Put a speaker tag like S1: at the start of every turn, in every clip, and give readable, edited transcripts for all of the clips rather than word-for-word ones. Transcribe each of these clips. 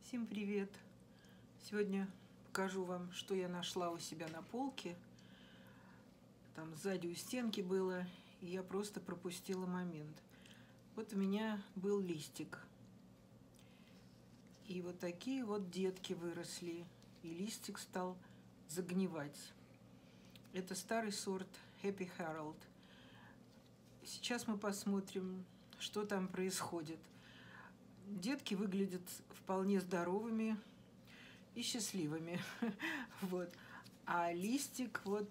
S1: Всем привет! Сегодня покажу вам, что я нашла у себя на полке. Там сзади у стенки было, и я просто пропустила момент. Вот у меня был листик. И вот такие вот детки выросли, и листик стал загнивать. Это старый сорт Happy Harold. Сейчас мы посмотрим, что там происходит. Детки выглядят вполне здоровыми и счастливыми. Вот. А листик вот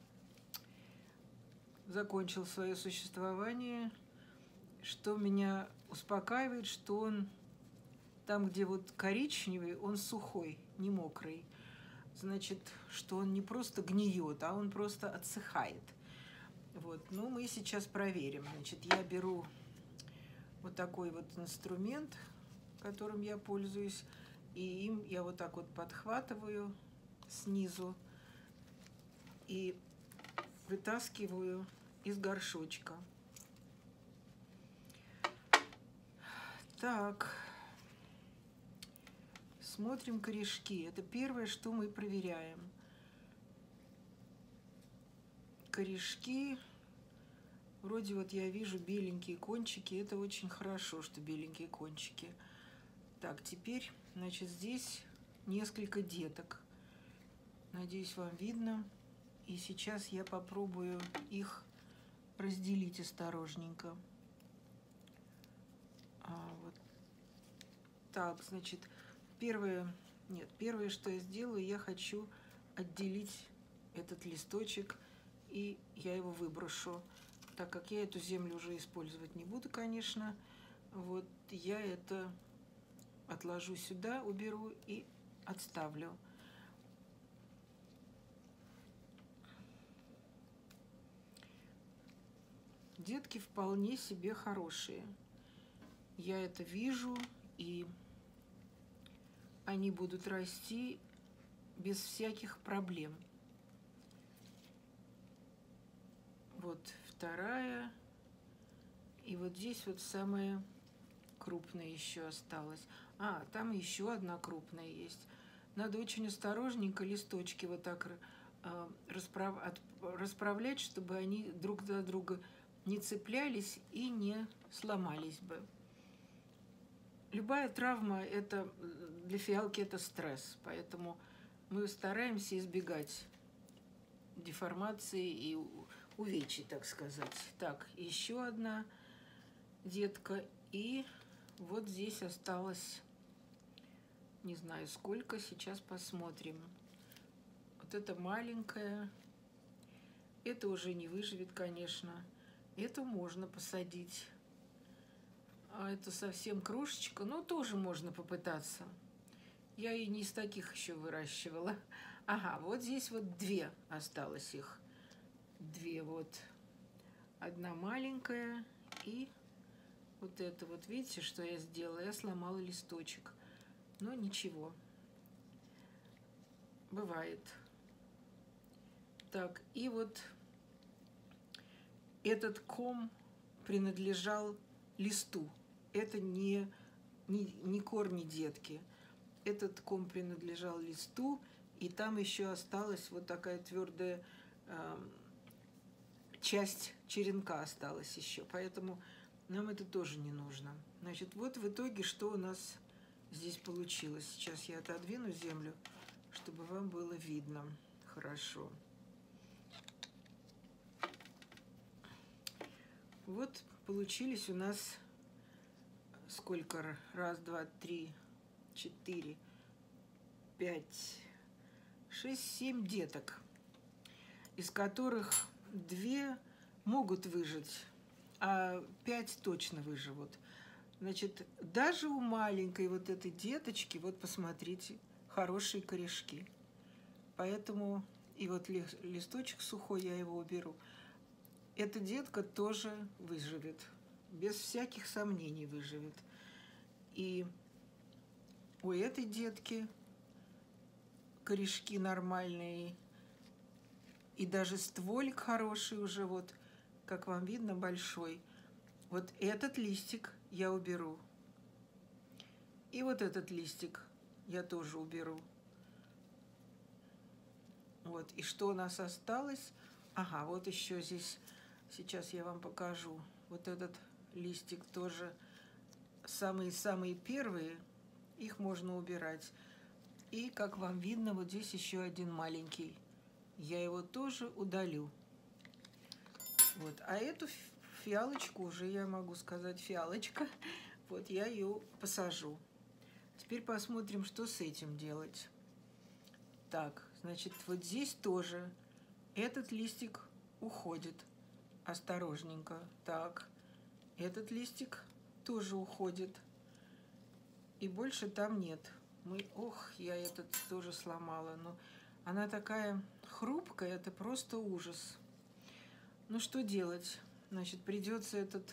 S1: закончил свое существование, что меня успокаивает, что он там, где вот коричневый, он сухой, не мокрый. Значит, что он не просто гниет, а он просто отсыхает. Вот. Ну, мы сейчас проверим. Значит, я беру вот такой вот инструмент, которым я пользуюсь, и им я вот так вот подхватываю снизу и вытаскиваю из горшочка. Так, смотрим корешки. Это первое, что мы проверяем. Корешки, вроде вот я вижу беленькие кончики. Это очень хорошо, что беленькие кончики. Так, теперь, значит, здесь несколько деток. Надеюсь, вам видно. И сейчас я попробую их разделить осторожненько. Вот так, значит, первое, что я сделаю, я хочу отделить этот листочек, и я его выброшу. Так как я эту землю уже использовать не буду, конечно, вот я это отложу сюда, уберу и отставлю. Детки вполне себе хорошие. Я это вижу, и они будут расти без всяких проблем. Вот вторая. И вот здесь вот самая крупная еще осталась. А, там еще одна крупная есть. Надо очень осторожненько листочки вот так расправлять, чтобы они друг за друга не цеплялись и не сломались бы. Любая травма это для фиалки это стресс, поэтому мы стараемся избегать деформации и увечий, так сказать. Так, еще одна детка, и вот здесь осталось, не знаю сколько, сейчас посмотрим. Вот это маленькая, это уже не выживет, конечно. Эту можно посадить. А это совсем крошечка, но тоже можно попытаться. Я и не из таких еще выращивала. Ага, вот здесь вот две осталось их. Две вот. Одна маленькая и вот это вот. Видите, что я сделала? Я сломала листочек. Но ничего. Бывает. Так, и вот этот ком принадлежал листу. Это не корни детки. Этот ком принадлежал листу, и там еще осталась вот такая твердая часть черенка осталась еще. Поэтому нам это тоже не нужно. Значит, вот в итоге, что у нас здесь получилось. Сейчас я отодвину землю, чтобы вам было видно хорошо. Вот получились у нас сколько? Раз, два, три, 4, 5, 6, 7 деток, из которых 2 могут выжить, а 5 точно выживут. Значит, даже у маленькой вот этой деточки, вот посмотрите, хорошие корешки. Поэтому и вот листочек сухой, я его уберу. Эта детка тоже выживет, без всяких сомнений выживет. И у этой детки корешки нормальные, и даже стволик хороший уже, вот, как вам видно, большой. Вот этот листик я уберу. И вот этот листик я тоже уберу. Вот, и что у нас осталось? Ага, вот еще здесь, сейчас я вам покажу. Вот этот листик тоже, самые-самые первые, их можно убирать. И, как вам видно, вот здесь еще один маленький. Я его тоже удалю. Вот, а эту фиалочку уже, я могу сказать, фиалочка, вот я ее посажу. Теперь посмотрим, что с этим делать. Так, значит, вот здесь тоже этот листик уходит осторожненько. Так, этот листик тоже уходит. И больше там нет. Ох, я этот тоже сломала. Но она такая хрупкая, это просто ужас. Ну, что делать? Значит, придется этот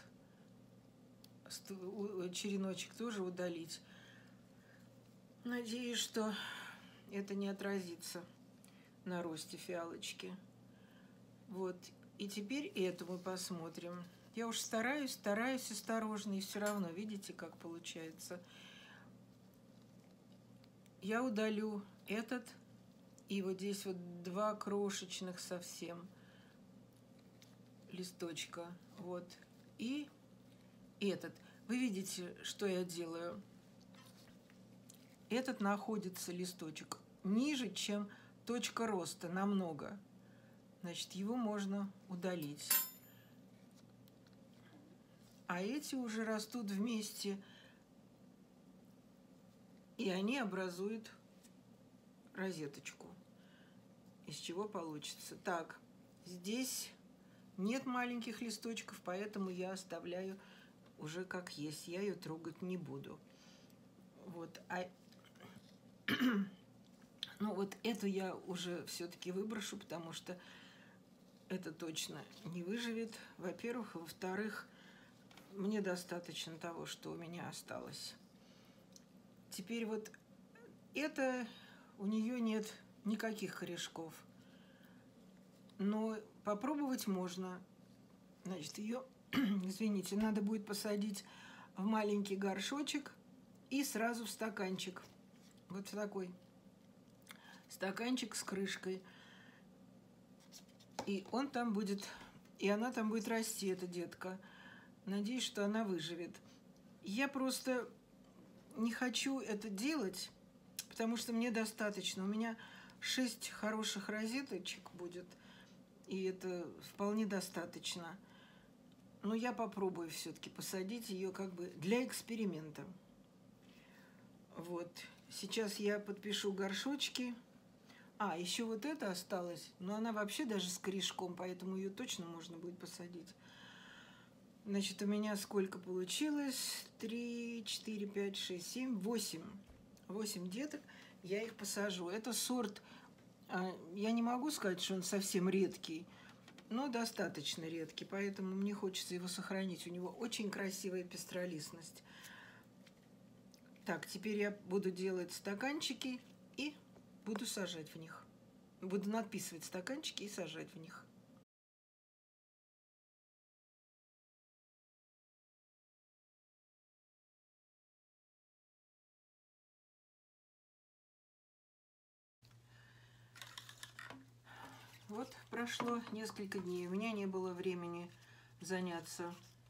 S1: череночек тоже удалить. Надеюсь, что это не отразится на росте фиалочки. Вот. И теперь эту мы посмотрим. Я уж стараюсь осторожно, и все равно, видите, как получается. Я удалю этот, и вот здесь вот два крошечных совсем листочка. Вот. И этот. Вы видите, что я делаю? Этот находится листочек ниже, чем точка роста, намного. Значит, его можно удалить. А эти уже растут вместе, и они образуют розеточку, из чего получится. Так, здесь нет маленьких листочков, поэтому я оставляю уже как есть. Я ее трогать не буду. Вот, ну вот эту я уже все-таки выброшу, потому что это точно не выживет, во-первых. Во-вторых, мне достаточно того, что у меня осталось. Теперь вот это, у нее нет никаких корешков. Но попробовать можно. Значит, ее, извините, надо будет посадить в маленький горшочек и сразу в стаканчик. Вот в такой стаканчик с крышкой. И он там будет, и она там будет расти, эта детка. Надеюсь, что она выживет. Я просто не хочу это делать, потому что мне достаточно. У меня 6 хороших розеточек будет, и это вполне достаточно. Но я попробую все-таки посадить ее как бы для эксперимента. Вот. Сейчас я подпишу горшочки. А, еще вот это осталось, но она вообще даже с корешком, поэтому ее точно можно будет посадить. Значит, у меня сколько получилось? 3, 4, 5, 6, 7, 8. 8 деток, я их посажу. Это сорт, я не могу сказать, что он совсем редкий, но достаточно редкий, поэтому мне хочется его сохранить. У него очень красивая пестролистность. Так, теперь я буду делать стаканчики и буду сажать в них. Буду надписывать стаканчики и сажать в них. Вот прошло несколько дней. У меня не было времени заняться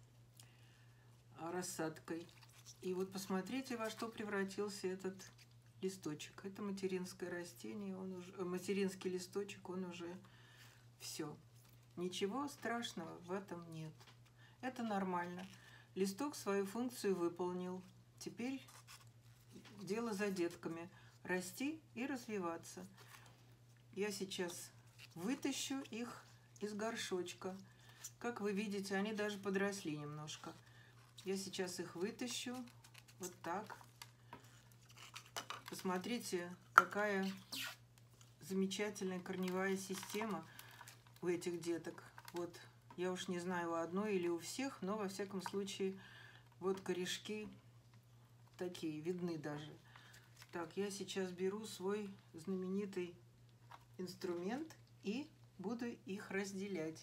S1: рассадкой. И вот посмотрите, во что превратился этот листочек. Это материнское растение, он уже, материнский листочек, он уже все. Ничего страшного в этом нет. Это нормально. Листок свою функцию выполнил. Теперь дело за детками. Расти и развиваться. Я сейчас вытащу их из горшочка. Как вы видите, они даже подросли немножко. Я сейчас их вытащу вот так. Посмотрите, какая замечательная корневая система у этих деток. Вот, я уж не знаю, у одной или у всех, но во всяком случае, вот корешки такие, видны даже. Так, я сейчас беру свой знаменитый инструмент и буду их разделять.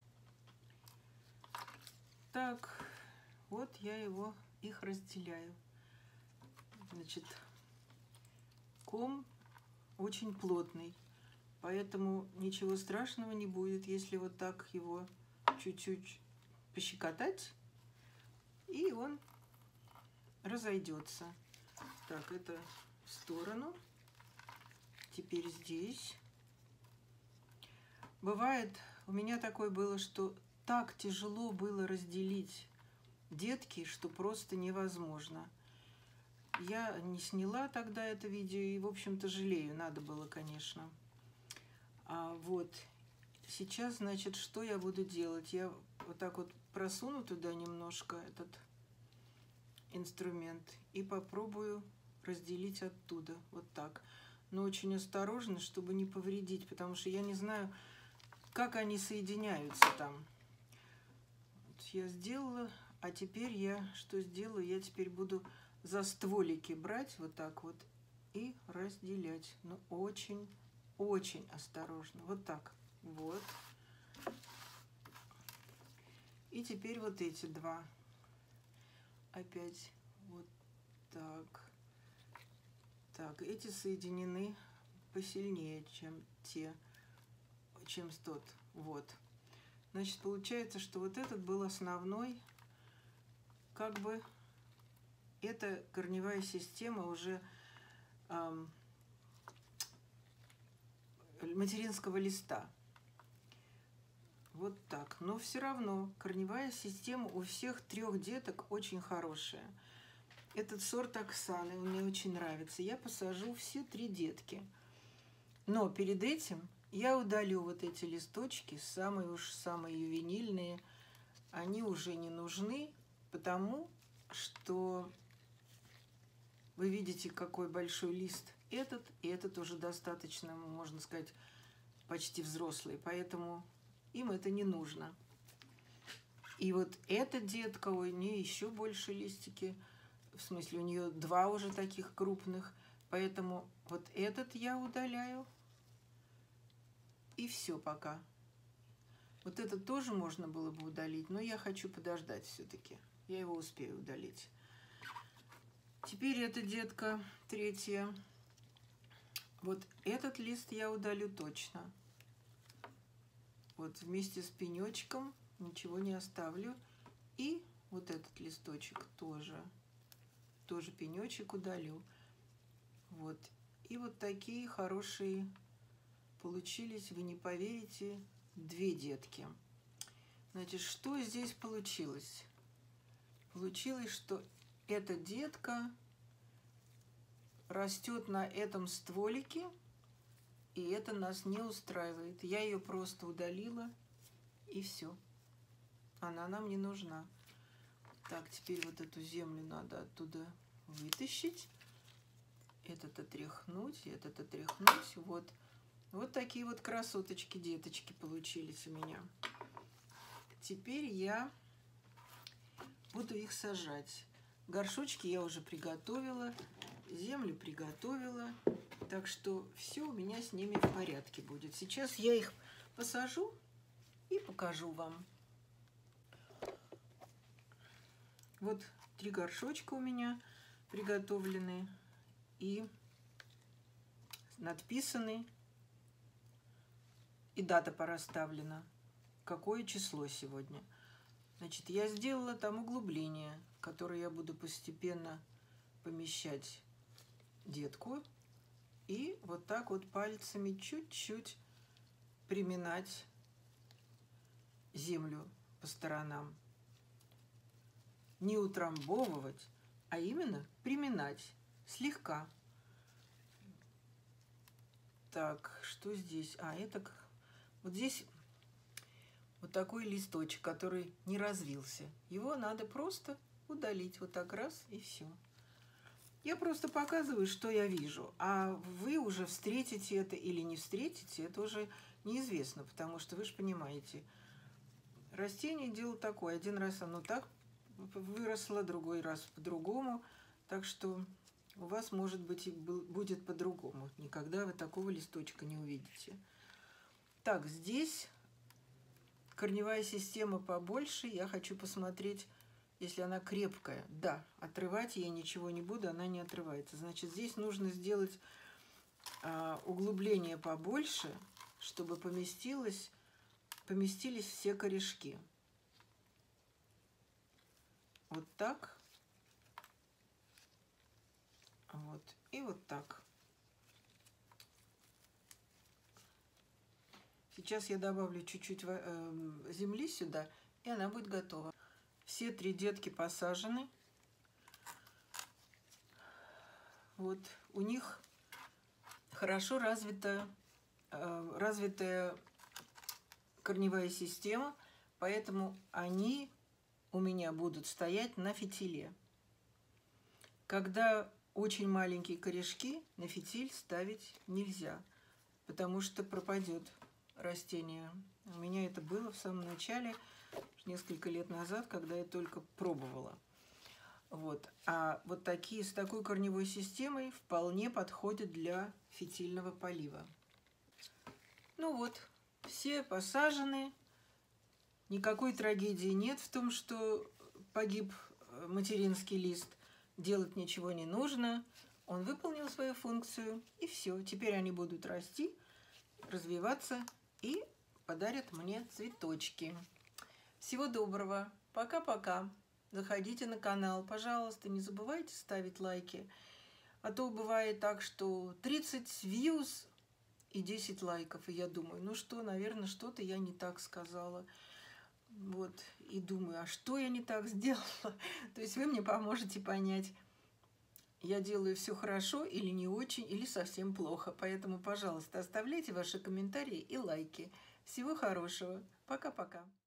S1: Так, вот я их разделяю. Значит, ком очень плотный, поэтому ничего страшного не будет, если вот так его чуть-чуть пощекотать, и он разойдется. Так, это в сторону. Теперь здесь. Бывает, у меня такое было, что так тяжело было разделить детки, что просто невозможно. Я не сняла тогда это видео и, в общем-то, жалею. Надо было, конечно. Вот. Сейчас, значит, что я буду делать? Я вот так вот просуну туда немножко этот инструмент и попробую разделить оттуда. Вот так. Но очень осторожно, чтобы не повредить, потому что я не знаю, как они соединяются там. Вот я сделала, а теперь я что сделаю? Я теперь буду за стволики брать вот так вот и разделять. Но очень осторожно. Вот так. Вот. И теперь вот эти два. Опять вот так. Так, эти соединены посильнее, чем тот. Вот. Значит, получается, что вот этот был основной, как бы это корневая система уже материнского листа. Вот так. Но все равно корневая система у всех трех деток очень хорошая. Этот сорт Оксаны мне очень нравится. Я посажу все три детки. Но перед этим я удалю вот эти листочки, самые ювенильные. Они уже не нужны, потому что вы видите, какой большой лист этот, и этот уже достаточно, можно сказать, почти взрослый, поэтому им это не нужно. И вот эта детка, у нее еще больше листики, в смысле у нее два уже таких крупных, поэтому вот этот я удаляю, и все пока. Вот этот тоже можно было бы удалить, но я хочу подождать все-таки, я его успею удалить. Теперь эта детка третья. Вот этот лист я удалю точно. Вот вместе с пенечком ничего не оставлю. И вот этот листочек тоже пенечек удалю. Вот. И вот такие хорошие получились, вы не поверите, две детки. Значит, что здесь получилось? Получилось, что эта детка растет на этом стволике, и это нас не устраивает. Я ее просто удалила, и все. Она нам не нужна. Так, теперь вот эту землю надо оттуда вытащить. Этот отряхнуть, этот отряхнуть. Вот такие вот красоточки, деточки получились у меня. Теперь я буду их сажать. Горшочки я уже приготовила, землю приготовила, так что все у меня с ними в порядке будет. Сейчас я их посажу и покажу вам. Вот 3 горшочка у меня приготовлены и надписаны, и дата проставлена, какое число сегодня. Значит, я сделала там углубление, в которое я буду постепенно помещать детку. И вот так вот пальцами чуть-чуть приминать землю по сторонам. Не утрамбовывать, а именно приминать слегка. Так, что здесь? Это вот здесь вот такой листочек, который не развился. Его надо просто удалить. Вот так раз и все. Я просто показываю, что я вижу. А вы уже встретите это или не встретите, это уже неизвестно. Потому что вы же понимаете, растение дело такое. Один раз оно так выросло, другой раз по-другому. Так что у вас, может быть, и будет по-другому. Никогда вы такого листочка не увидите. Так, здесь корневая система побольше. Я хочу посмотреть, если она крепкая. Да, отрывать я ничего не буду, она не отрывается. Значит, здесь нужно сделать углубление побольше, чтобы поместились все корешки. Вот так. Вот. И вот так. Сейчас я добавлю чуть-чуть земли сюда, и она будет готова. Все 3 детки посажены. Вот. У них хорошо развитая корневая система, поэтому они у меня будут стоять на фитиле. Когда очень маленькие корешки, на фитиль ставить нельзя, потому что пропадет растение. У меня это было в самом начале, несколько лет назад, когда я только пробовала. Вот. А вот такие с такой корневой системой вполне подходят для фитильного полива. Ну вот, все посажены. Никакой трагедии нет в том, что погиб материнский лист. Делать ничего не нужно. Он выполнил свою функцию, и все. Теперь они будут расти, развиваться и подарят мне цветочки. Всего доброго. Пока-пока. Заходите на канал. Пожалуйста, не забывайте ставить лайки. А то бывает так, что 30 views и 10 лайков. И я думаю, ну что, наверное, что-то я не так сказала. Вот. И думаю, а что я не так сделала? То есть вы мне поможете понять, я делаю все хорошо или не очень, или совсем плохо. Поэтому, пожалуйста, оставляйте ваши комментарии и лайки. Всего хорошего. Пока-пока.